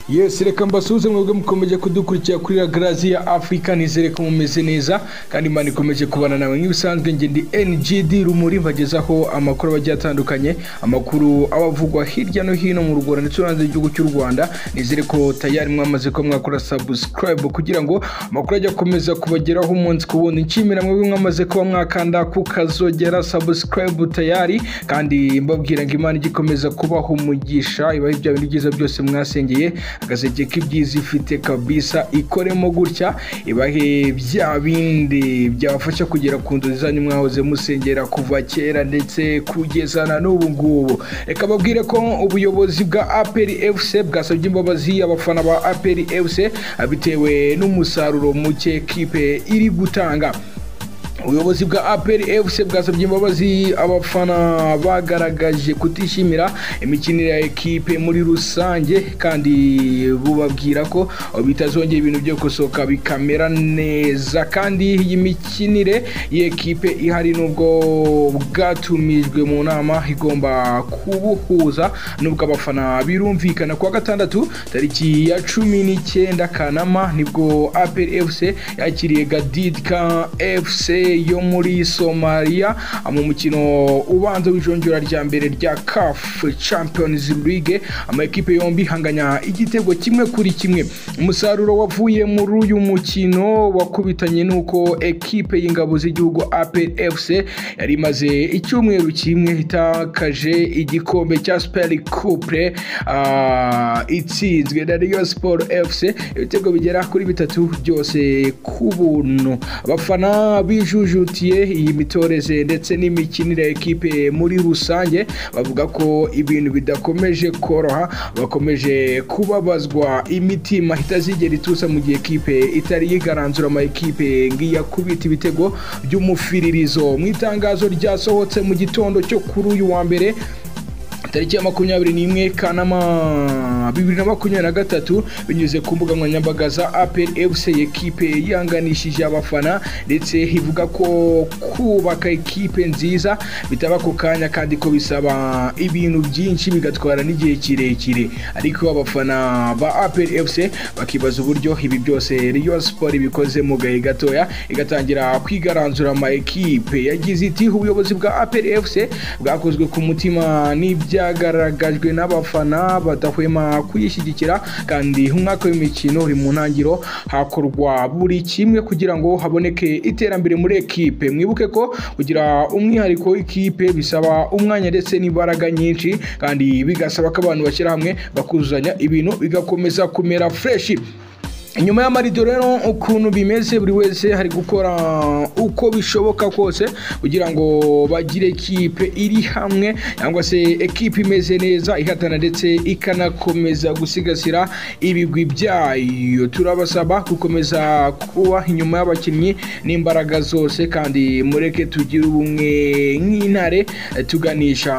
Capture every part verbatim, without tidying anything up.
Yes, reka mbasuze mwebwe mukomeje kudukurikira kuri Grazia Africa, nizere ko mumeze neza kandi Imana ikomeje kubana nawe nk'ibisanzwe. Nge ndi N G D Rumuri mbagezaho amakuru bagiye atandukanye, amakuru abavugwa hirya no hino mu Rwanda ndetse n'hanze y'igihugu cy'u Rwanda. Nizere ko tayari mwamaze ko mwakora subscribe kugira ngo amakuru ajya komeza kubageraho umunsi ku wundi. Nshimira mwebwe mwamaze kuba mwakanda ku kazogera subscribe tayari, kandi mbabwira ngo Imana igikomeza kubaho umugisha, ibahe ibya bintu byiza byose mwasengeye, agaseke k'ibyiza ifite kabisa ikoremo gutya, ibahe bya bindi byabafasha kugera ku nzozi zanyu mwahoze musengera kuva kera ndetse kugeza na n'ubu ngubu. Reka babwire ko ubuyobozi bwa A P R F C bwasabye imbabazi abafana ba A P R F C bitewe n'umusaruro muke ikipe iri gutanga. Ubuyobozi bwa A P R F C bwasabye imbabazi abafana bagaragaje kutishimira imikinire ya ekipe muri rusange, kandi bubabwira ko bitazongera ibintu byo kusoka bikamera neza. Kandi iyi mikinire y'ekipe ihari nubwo bwatumijwe mu nama igomba kubuhuza nubwo abafana birumvikana. Kwa gatandatu tariki ya cumi n'icyenda Kanama nibwo A P R F C yakiriye Gadidka F C yo muri Somalia mu mukino ubanza w'ijonjora rya mbere rya C A F Champions League. Ama ekipe yombi hanganya igitego kimwe kuri kimwe. Umusaruro wavuye muri uyu mukino wakubitanye nuko ekipe y'ingabo z'igihugu A P R F C yari maze icyumweru kimwe itakaje igikombe cya Super Coupe uh, itsinzwe na Rayon Sport F C ibitego bigera kuri bitatu byose ku buntu. Abafana bijujutiye iyi mitoreze ndetse n'imikinire ya ekipe muri rusange bavuga ko ibintu bidakomeje koroha, bakomeje kubabazwa imitima itazigera itusa mu gihe ekipe itari yigaranzura ama ekipe ngiya kubita ibitego by'umufiririzo. Mu itangazo ryasohotse mu gitondo cyo kuri uyu wa mbere tariki ya makumyabiri n'imwe Kanama bibiri na makumyabiri na gatatu binyuze ku mbuga nkoranyambaga za A P R F C, ekipe yanganishije abafana ndetse ivuga ko kubaka ekipe nziza bitaba ku kanya kandi ko bisaba ibintu byinshi bigatwara n'igihe kirekire. Ariko abafana ba A P R F C bakibaza uburyo ibi byose Rayon Sport bikoze mu gahe gatoya igatangira kwigaranzura ama ekipe. Yagize iti ubuyobozi bwa A P R F C bwakozwe ku mutima n'ibya byagaragajwe n'abafana badahwema kuyishyigikira, kandi umwaka w'imikino uri mu ntangiro hakorwa buri kimwe kugira ngo haboneke iterambere muri ekipe. Mwibuke ko kugira umwihariko w'ikipe bisaba umwanya ndetse n'imbaraga nyinshi, kandi bigasaba ko abantu bashyira hamwe bakuzuzanya ibintu bigakomeza kumera fresh. Inyuma y'amarido rero ukuntu bimeze, buri wese hari gukora uko bishoboka kose kugira ngo bagire ekipe iri hamwe cyangwa se ekipe imeze neza ihatana ndetse ikanakomeza gusigasira ibigwi byayo. Turabasaba gukomeza kuba inyuma y'abakinnyi n'imbaraga zose, kandi mureke tugire ubumwe nk'intare tuganisha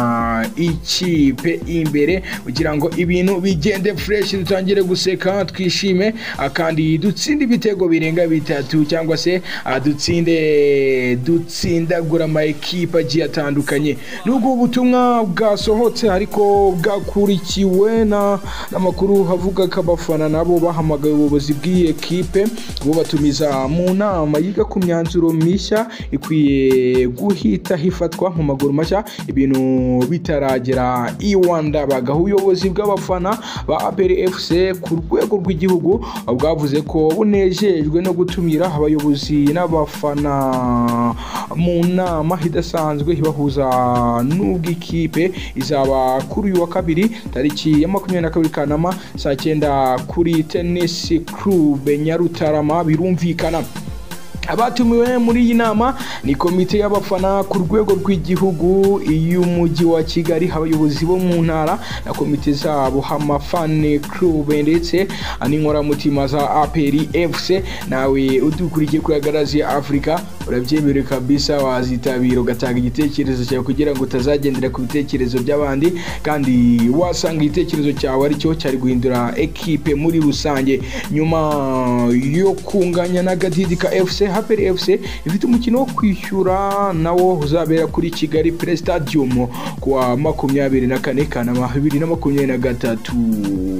ikipe imbere kugira ngo ibintu bigende fresh, dutangire guseka twishime, kandi dutsinde ibitego birenga bitatu cyangwa se dutsinde dutsindagura ama ekipe agiye atandukanye. Nubwo ubutumwa bwasohotse ariko bwakurikiwe na n'amakuru havuga ko abafana nabo bahamagaye ubuyobozi bw'iyi ekipe bubatumiza mu nama yiga ku myanzuro mishya ikwiye guhita hifatwa mu maguru mashya ibintu bitaragera iwanda. Bagaha ubuyobozi bw'abafana ba A P R F C ku rwego rw'igihugu bwavuze ko bunejejwe no gutumira abayobozi n'abafana mu nama idasanzwe ibahuza n'ubwo ikipe izaba kuri uyu wa kabiri tariki ya makumyabiri na kabiri Kanama saa cyenda kuri Tennis Club Nyarutarama. Birumvikana abatumiwe muri iyi nama ni komite y'abafana ku rwego rw'igihugu y'umujyi wa Kigali, abayobozi bo mu ntara na komite zabo, amafane club ndetse n'inkoramutima za A P R F C. Nawe udukurikiye kuri Grazia Africa urabyemerewe kabisa, wazitabira ugatanga igitekerezo cyawe kugira ngo utazagendera ku bitekerezo by'abandi, kandi wasanga igitekerezo cyawe ari cyo cyari guhindura ekipe muri rusange. Nyuma yo kunganya na Gadidka F C, A P R F C ifite umukino wo kwishyura nawo uzabera kuri Kigali Play Stadium kuwa makumyabiri na kane Kanama bibiri na makumyabiri na gatatu.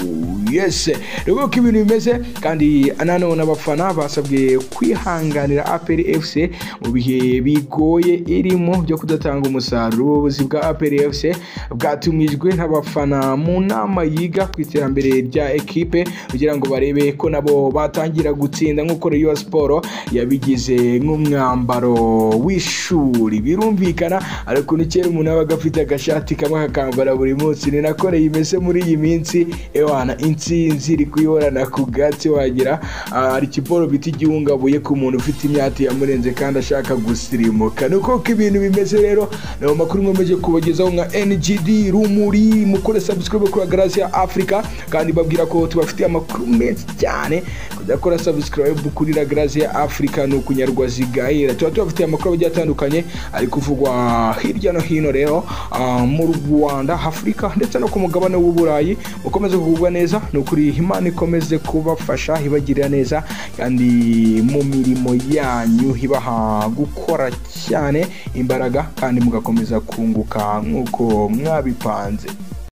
yes rero ko ibintu bimeze kandi nanone abafana basabwe kwihanganira A P R F C mu bihe bigoye irimo byo kudatanga umusaruro. Ubuyobozi bwa A P R F C bwatumijwe n'abafana mu nama yiga ku iterambere rya ekipe kugira ngo barebe ko nabo batangira gutsinda nk'uko Rayon Sport yabigize nk'umwambaro w'ishuri. Birumvikana ariko n'ikera umuntu aba agafite agashati kamwe akambara buri munsi, ni nakore imeze muri iyi minsi ewana intsinzi iri kuyihorana ku gatsi wagira ari kiporo biti gihungabuye ku muntu ufite imyati yamurenze kandi ashaka gusirimuka. Nuko ko ibintu bimeze rero nayo makuru mwemeje kubagezaho nka N G D rumuri. Mukore subscribe kuri Grazia Africa kandi babwira ko tubafitiye amakuru menshi cyane. Kudakora subscribe kuri Grazia Africa no kunyarwa zigahera, tuba tubafitiye amakuru agiye atandukanye ari kuvugwa hirya no hino rero mu Rwanda, Afrika ndetse no ku mugabane w'Uburayi. Mukomeze kugubwa neza, no kuri Imana ikomeze kubafasha ibagirira neza kandi mu mirimo yanyu ibaha gukora cyane imbaraga kandi mugakomeza kunguka nk'uko mwabipanze.